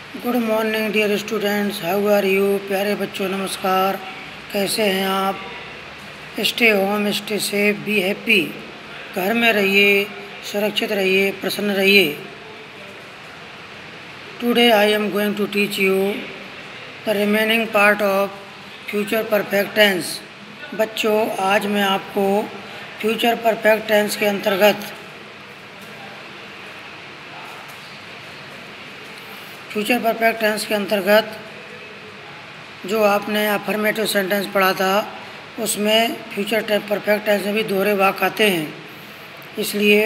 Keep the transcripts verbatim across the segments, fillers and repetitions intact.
Good morning dear students, how are you. प्यारे बच्चों नमस्कार, कैसे हैं आप। Stay home, stay safe, be happy. घर में रहिए, सुरक्षित रहिए, प्रसन्न रहिए। Today I am going to teach you the remaining part of future perfect tense. बच्चों, आज मैं आपको फ्यूचर परफेक्ट टेंस के अंतर्गत फ्यूचर परफेक्ट टेंस के अंतर्गत जो आपने अफर्मेटिव सेंटेंस पढ़ा था, उसमें फ्यूचर परफेक्ट टेंस में भी दोहरे वाक्य आते हैं। इसलिए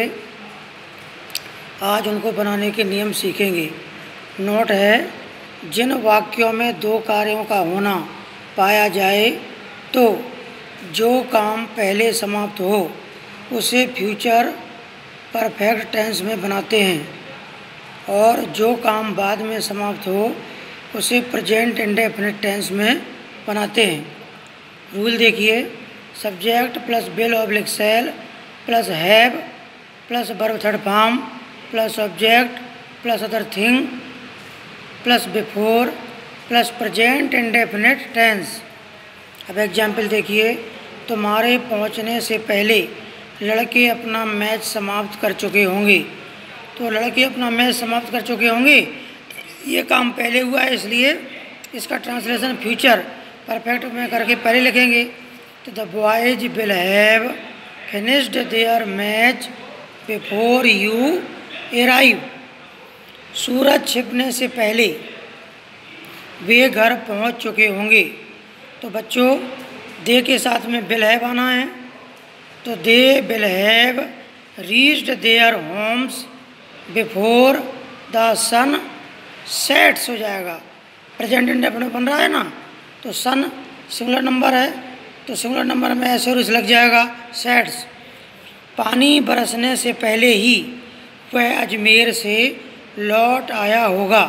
आज उनको बनाने के नियम सीखेंगे। नोट है, जिन वाक्यों में दो कार्यों का होना पाया जाए तो जो काम पहले समाप्त हो उसे फ्यूचर परफेक्ट टेंस में बनाते हैं और जो काम बाद में समाप्त हो उसे प्रेजेंट इंडेफिनिट टेंस में बनाते हैं। रूल देखिए, subject plus will oblique shall plus have plus verb third form plus object plus other thing plus before plus present indefinite tense. अब एग्जाम्पल देखिए, तुम्हारे पहुंचने से पहले लड़के अपना मैच समाप्त कर चुके होंगे। तो लड़के अपना मैच समाप्त कर चुके होंगे, ये काम पहले हुआ है, इसलिए इसका ट्रांसलेशन फ्यूचर परफेक्ट में करके पहले लिखेंगे। तो the boys will have finished their match before you arrive. सूरज छिपने से पहले वे घर पहुंच चुके होंगे। तो बच्चों, दे के साथ में विल हैव आना है, तो they will have reached their homes before the sun sets हो जाएगा। प्रेजेंट इंडेफिनिट बन रहा है ना, तो सन सिंगुलर नंबर है, तो सिंगुलर नंबर में ऐसे रूस लग जाएगा सेट्स। पानी बरसने से पहले ही वह अजमेर से लौट आया होगा।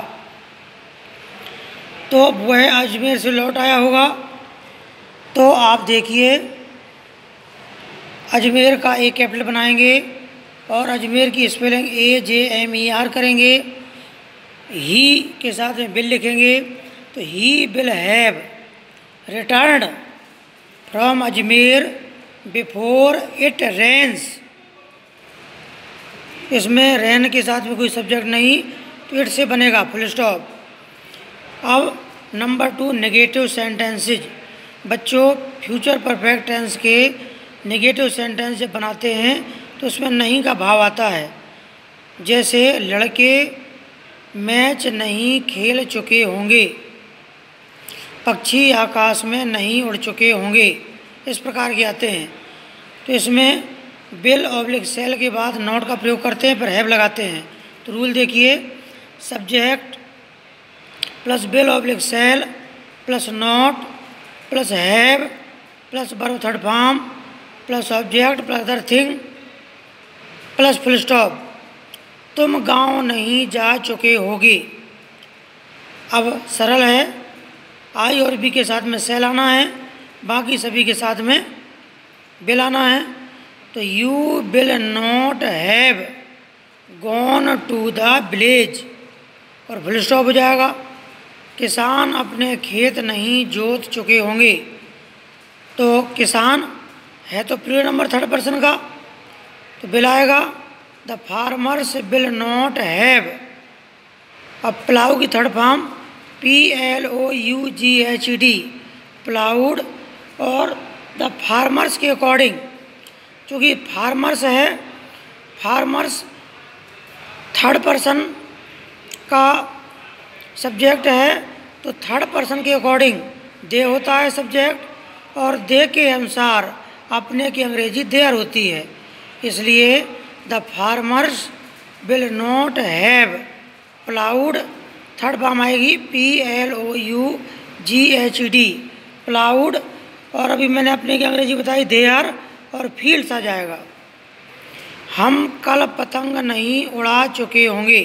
तो वह अजमेर से लौट आया होगा, तो आप देखिए अजमेर का एक कैपिटल बनाएंगे और अजमेर की spelling A J M E R करेंगे। ही के साथ में बिल लिखेंगे, तो he will have returned from Ajmer before it rains. इसमें रेन के साथ में कोई सब्जेक्ट नहीं, तो इट से बनेगा फुल स्टॉप। अब नंबर टू, नेगेटिव सेंटेंसेज। बच्चों, फ्यूचर परफेक्ट टेंस के नेगेटिव सेंटेंस जब बनाते हैं तो उसमें नहीं का भाव आता है। जैसे लड़के मैच नहीं खेल चुके होंगे, पक्षी आकाश में नहीं उड़ चुके होंगे, इस प्रकार के आते हैं। तो इसमें विल ऑब्लिक सेल के बाद नॉट का प्रयोग करते हैं, फिर हैव लगाते हैं। तो रूल देखिए, subject plus will oblique shall plus not plus have plus verb third form plus object plus other thing plus full stop. तुम गांव नहीं जा चुके होगे। अब सरल है, आई और बी के साथ में सेल आना है, बाकी सभी के साथ में विल आना है। तो you will not have gone to the village और फुल स्टॉप हो जाएगा। किसान अपने खेत नहीं जोत चुके होंगे। तो किसान है तो प्लूरल नंबर थर्ड पर्सन का, तो विल आएगा। The farmers will not have. अब प्लाऊ की third form P L O U G H D, ploughed. और द फार्मर्स के अकॉर्डिंग, चूँकि फार्मर्स है, फार्मर्स थर्ड पर्सन का सब्जेक्ट है, तो थर्ड पर्सन के अकॉर्डिंग दे होता है सब्जेक्ट, और दे के अनुसार अपने की अंग्रेजी देयर होती है। इसलिए the farmers will not have ploughed, third form आएगी P L O U G H D, ploughed. और अभी मैंने अपने की अंग्रेजी बताई देयर, और फील्ड्स आ जाएगा। हम कल पतंग नहीं उड़ा चुके होंगे।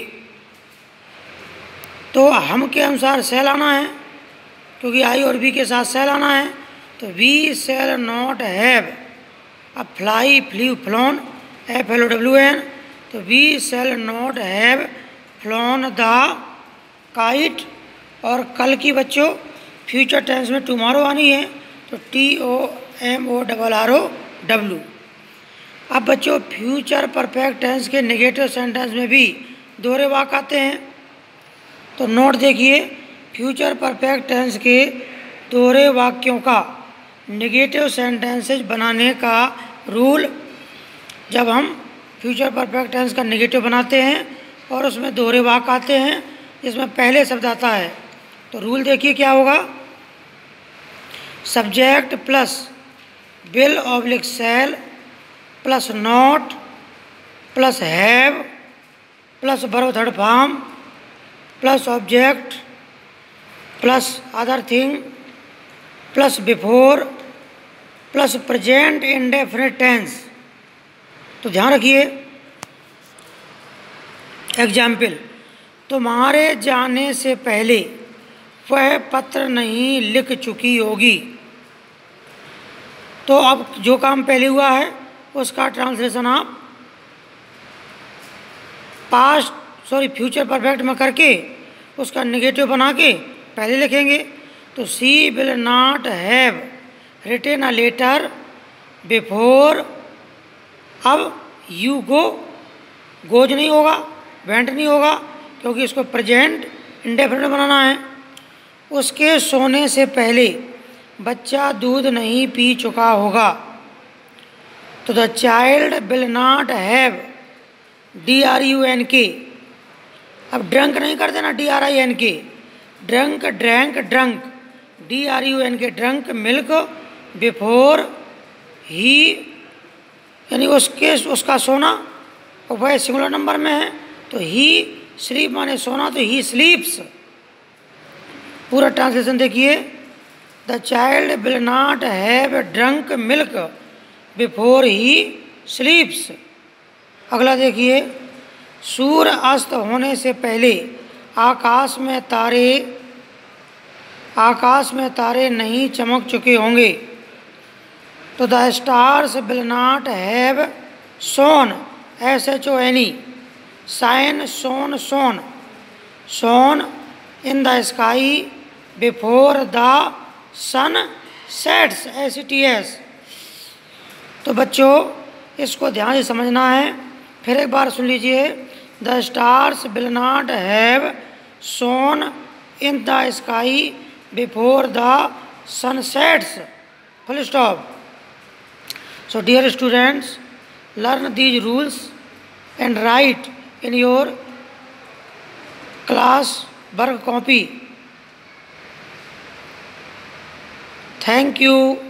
तो हम के अनुसार सेल आना है, क्योंकि आई और बी के साथ सेल आना है। तो वी सेल नॉट हैव। अब fly, flew, flown, F L O W N. तो we shall not have flown the kite, और कल की बच्चों फ्यूचर टेंस में टुमारो आनी है, तो T O M O double R O W. अब बच्चों फ्यूचर परफेक्ट टेंस के नेगेटिव सेंटेंस में भी दोहरे वाक्य आते हैं, तो नोट देखिए, फ्यूचर परफेक्ट टेंस के दोहरे वाक्यों का नेगेटिव सेंटेंसेज बनाने का रूल। जब हम फ्यूचर परफेक्ट टेंस का नेगेटिव बनाते हैं और उसमें दोहरे वाक्य आते हैं जिसमें पहले शब्द आता है, तो रूल देखिए क्या होगा। Subject plus will oblique shall plus not plus have plus verb third form plus object plus other thing plus before plus present indefinite tense. तो ध्यान रखिए, एग्जाम्पल, तुम्हारे जाने से पहले वह पत्र नहीं लिख चुकी होगी। तो अब जो काम पहले हुआ है उसका ट्रांसलेशन आप पास्ट सॉरी फ्यूचर परफेक्ट में करके उसका नेगेटिव बना के पहले लिखेंगे। तो she will not have written a letter before, अब यू गो, गोज नहीं होगा, वेंट नहीं होगा, क्योंकि इसको प्रेजेंट इंडेफिनिट बनाना है। उसके सोने से पहले बच्चा दूध नहीं पी चुका होगा। तो the child will not have D R U N K, अब ड्रंक नहीं कर देना, D R I N K, drunk drank drunk, D R U N K, drunk milk before ही, यानी उसके उसका सोना, और वह सिंगुलर नंबर में है, तो ही स्लीप माने सोना, तो ही स्लीप्स। पूरा ट्रांसलेशन देखिए, the child will not have drunk milk before ही स्लीप्स। अगला देखिए, सूर्य अस्त होने से पहले आकाश में तारे आकाश में तारे नहीं चमक चुके होंगे। तो the stars will not have shone, S H O N E, shine shone shone, shone in the sky before the sun sets, S T S. तो बच्चों इसको ध्यान से समझना है, फिर एक बार सुन लीजिए। The stars will not have shone in the sky before the sun sets, full stop. So dear students, learn these rules and write in your class work copy. Thank you.